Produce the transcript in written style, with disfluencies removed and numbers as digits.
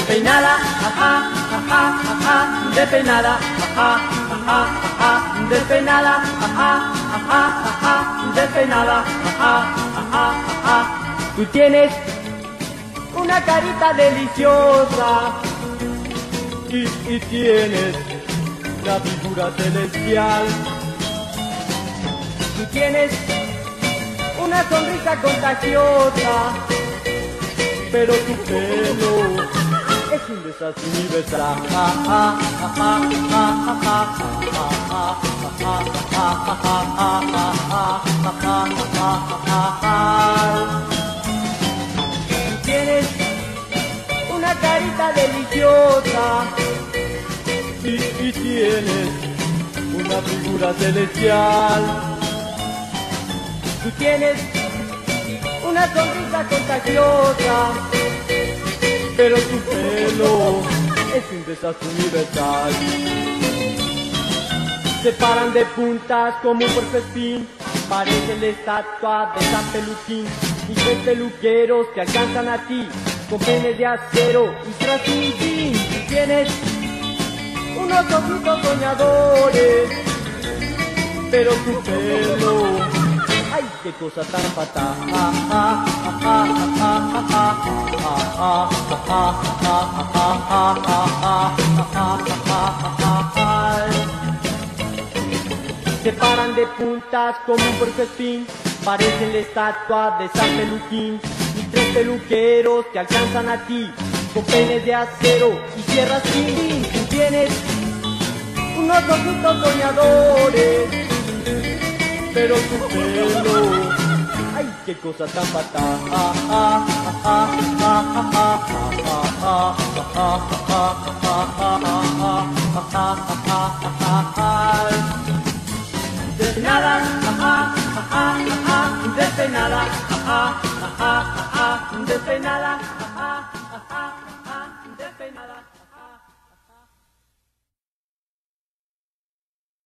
despeinada, ajá, ajá, ajá, despeinada, ajá, ajá, ajá, despeinada, ajá, ajá, ajá, despeinada, ajá, ajá, ajá. Tú tienes una carita deliciosa y tienes la figura celestial. Tú tienes una sonrisa contagiosa, pero tu pelo es un desastre universal. Tú tienes una carita deliciosa y tienes una figura celestial. Tú tienes una sonrisa contagiosa, pero tu pelo es un desastre universal. Se paran de puntas como un puercoespín, parece la estatua de San Peluquín. Y son peluqueros que alcanzan a ti con penes de acero y tras un jean. Tú tienes unos ojitos soñadores, pero tu pelo, ay, qué cosa tan fatal. Se paran de puntas como un puercoespín, parecen la estatua de San Peluquín. Y tres peluqueros que alcanzan a ti con penes de acero y sierras sin. Tú tienes unos ojitos soñadores, pero tu pelo, ay, qué cosa tan fatal. Despeinada, ajá, ajá, ajá, despeinada, ajá, ajá, ajá, despeinada.